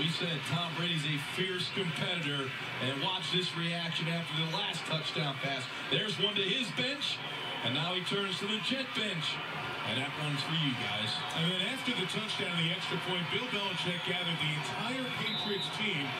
you said, Tom Brady's a fierce competitor. And watch this reaction after the last touchdown pass. There's one to his bench. And now he turns to the Jet bench. And that one's for you guys. And then after the touchdown and the extra point, Bill Belichick gathered the entire Patriots team